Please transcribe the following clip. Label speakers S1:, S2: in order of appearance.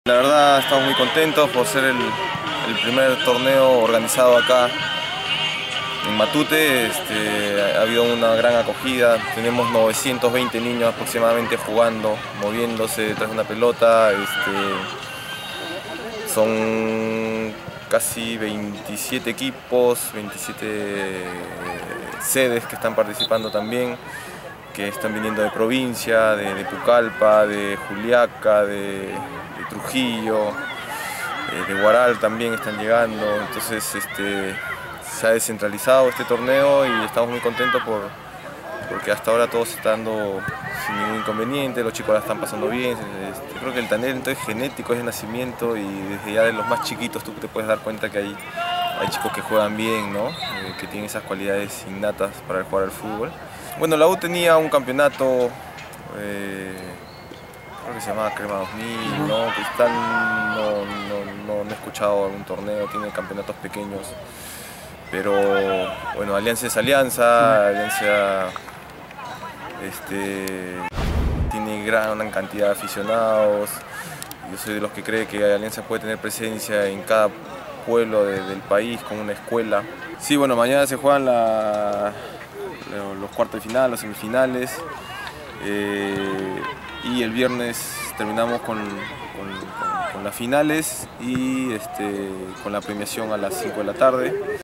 S1: La verdad estamos muy contentos por ser el primer torneo organizado acá en Matute. Ha habido una gran acogida, tenemos 920 niños aproximadamente jugando, moviéndose detrás de una pelota. Son casi 27 equipos, 27 sedes que están participando también, que están viniendo de provincia, de Pucallpa, de Juliaca, de Trujillo, de Huaral también están llegando. Entonces se ha descentralizado este torneo y estamos muy contentos porque hasta ahora todo se está dando sin ningún inconveniente, los chicos la están pasando bien. Creo que el talento es genético, es de nacimiento, y desde ya de los más chiquitos tú te puedes dar cuenta que hay chicos que juegan bien, ¿no? Que tienen esas cualidades innatas para jugar al fútbol. Bueno, la U tenía un campeonato, creo que se llamaba Crema 2000, ¿no? Cristal no he escuchado algún torneo, tiene campeonatos pequeños, pero bueno, Alianza es Alianza, Alianza tiene gran cantidad de aficionados. Yo soy de los que cree que Alianza puede tener presencia en cada pueblo del país con una escuela. Sí, bueno, mañana se juegan los cuartos de final, los semifinales, y el viernes terminamos con las finales y con la premiación a las 5 de la tarde.